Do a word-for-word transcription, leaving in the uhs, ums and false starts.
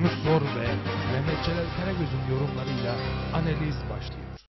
Yunus Zor ve Mehmet Celal Karagöz'ün yorumlarıyla analiz başlıyor.